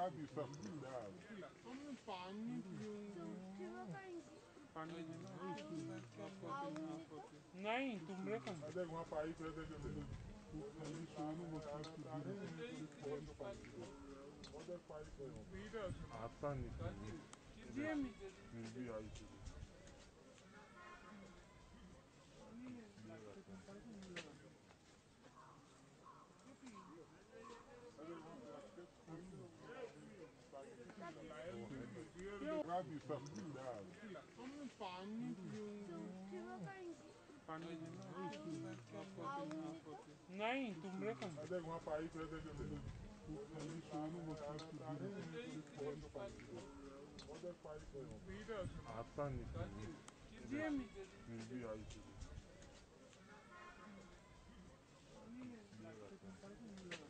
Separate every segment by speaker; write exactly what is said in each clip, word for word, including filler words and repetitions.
Speaker 1: Gabi familiar.
Speaker 2: हम पानी पीऊंगी।
Speaker 3: पानी देना उसको क्या प्रोटीन है प्रोटीन
Speaker 2: नहीं तुमरे कौन
Speaker 1: देख वहाँ पाइप है, देख देख वो खाली सोने मशीन से गिरा है वहाँ पर एक बंद पाइप है, वो देख पाइप है वहाँ पर। आता नहीं फिर
Speaker 2: ये मी
Speaker 1: फिर भी आई फिर
Speaker 3: लास्ट टाइम पड़ा कि नहीं लगा
Speaker 1: अरे वहाँ प्लास्टिक खड़ी है
Speaker 2: लायल
Speaker 1: Gabi familiar.
Speaker 2: हम पानी पीऊंगी।
Speaker 3: पानी देना उसको क्या प्रोटीन है प्रोटीन
Speaker 2: नहीं तुमरे कौन
Speaker 1: देख वहाँ पाइप है, देख देख वो खाली सोने मशीन से गिरा है वहाँ पर एक बंद पाइप है, वो देख पाइप है वहाँ पर। आता नहीं फिर
Speaker 2: ये मी
Speaker 1: फिर भी आई फिर
Speaker 3: लास्ट टाइम पड़ा कि नहीं लगा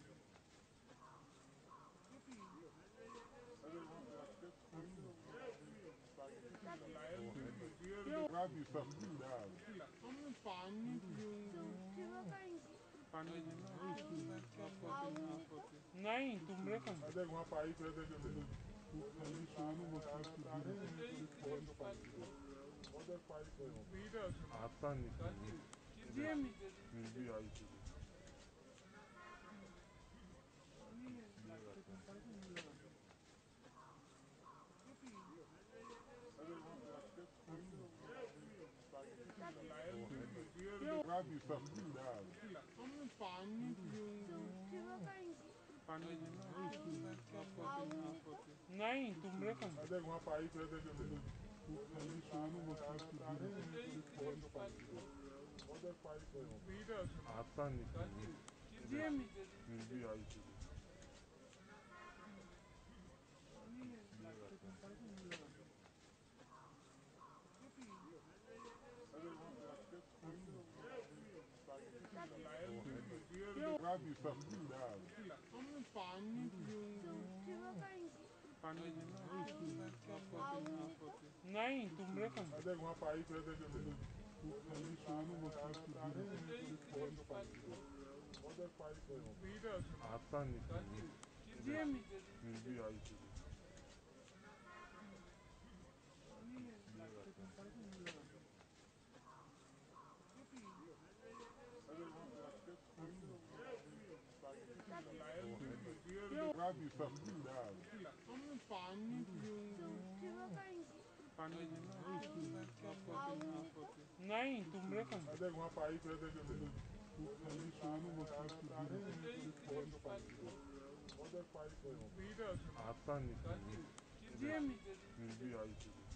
Speaker 1: अरे वहाँ प्लास्टिक खड़ी है
Speaker 2: लायल
Speaker 1: Gabi familiar.
Speaker 2: हम पानी पीऊंगी।
Speaker 3: पानी देना उसको क्या प्रोटीन है प्रोटीन
Speaker 2: नहीं तुमरे कौन
Speaker 1: देख वहाँ पाइप है, देख देख वो खाली सोने मशीन से गिरा है वहाँ पर एक बंद पाइप है, वो देख पाइप है वहाँ पर। आता नहीं फिर
Speaker 2: ये मी
Speaker 1: फिर भी आई फिर
Speaker 3: लास्ट टाइम पड़ा कि नहीं लगा
Speaker 1: अरे वहाँ प्लास्टिक खड़ी है
Speaker 2: लायल
Speaker 1: Gabi familiar.
Speaker 2: हम पानी पीऊंगी।
Speaker 3: पानी देना उसको क्या प्रोटीन है प्रोटीन
Speaker 2: नहीं तुमरे कौन
Speaker 1: देख वहाँ पाइप है, देख देख वो खाली सोने मशीन से गिरा है वहाँ पर एक बंद पाइप है, वो देख पाइप है वहाँ पर। आता नहीं फिर
Speaker 2: ये मी
Speaker 1: फिर भी आई फिर
Speaker 3: लास्ट टाइम पड़ा कि नहीं लगा
Speaker 1: अरे वहाँ प्लास्टिक खड़ी है
Speaker 2: लायल
Speaker 1: Gabi familiar.
Speaker 2: हम पानी पीऊंगी।
Speaker 3: पानी देना उसको क्या प्रोटीन है प्रोटीन
Speaker 2: नहीं तुमरे कौन
Speaker 1: देख वहाँ पाइप है, देख देख वो खाली सोने मशीन से गिरा है वहाँ पर एक बंद पाइप है, वो देख पाइप है वहाँ पर। आता नहीं फिर
Speaker 2: ये मी
Speaker 1: फिर भी आई फिर
Speaker 3: लास्ट टाइम पड़ा कि नहीं लगा
Speaker 1: अरे वहाँ प्लास्टिक खड़ी है
Speaker 2: लायल
Speaker 1: Gabi familiar.
Speaker 2: हम पानी पीऊंगी।
Speaker 3: पानी देना उसको क्या प्रोटीन है प्रोटीन
Speaker 2: नहीं तुमरे कौन
Speaker 1: देख वहाँ पाइप है, देख देख वो खाली सोने मशीन से गिरा है वहाँ पर एक बंद पाइप है, वो देख पाइप है वहाँ पर। आता नहीं फिर
Speaker 2: ये मी
Speaker 1: फिर भी आई फिर